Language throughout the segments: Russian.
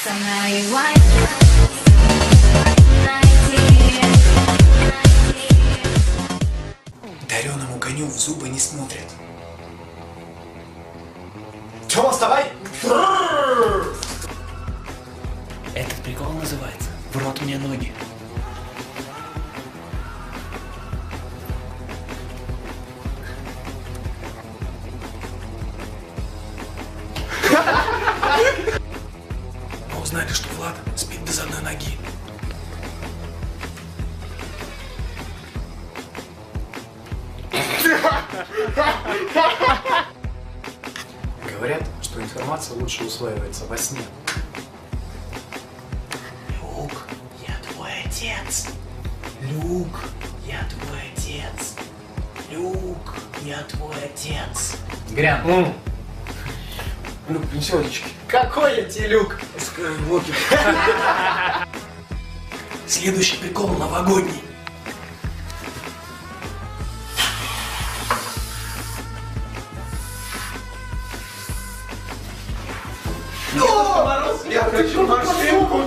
Дареному коню в зубы не смотрят. Тёма, вставай! Этот прикол называется «В рот мне ноги». Мы узнали, что Влад спит без одной ноги. Говорят, что информация лучше усваивается во сне. Люк, я твой отец. Люк, я твой отец. Люк, я твой отец. Грян. Люк, принеси водички. Какой я тебе, Люк? Скайуокер. Следующий прикол новогодний. Я хочу машинку.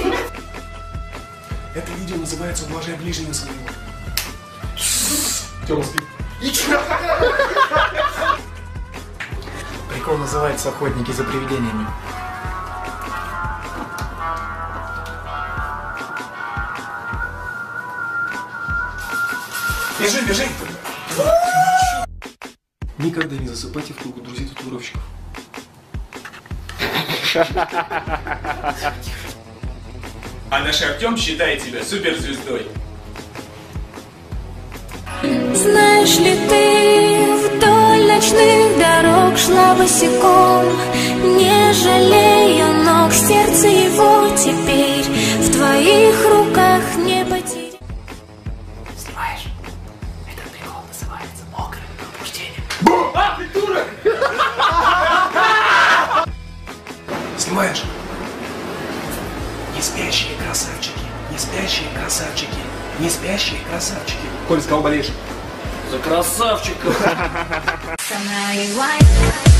Это видео называется «Ублажай ближнего своего». Тёма, спи. Прикол называется «Охотники за привидениями». Бежи, бежи! Никогда не засыпайте в кругу друзей-татуировщиков. А наш Артем считает себя суперзвездой. Знаешь ли ты, вдоль ночных дорог шла босиком, не жалея ног, сердце его теперь в твоих руках не потерять. Снимаешь? Этот прикол называется «Мокрое пробуждение». А, придурок! Снимаешь? Не спящие красавчики, не спящие красавчики, не спящие красавчики. Коль, с кого болеешь? За красавчика! Со мной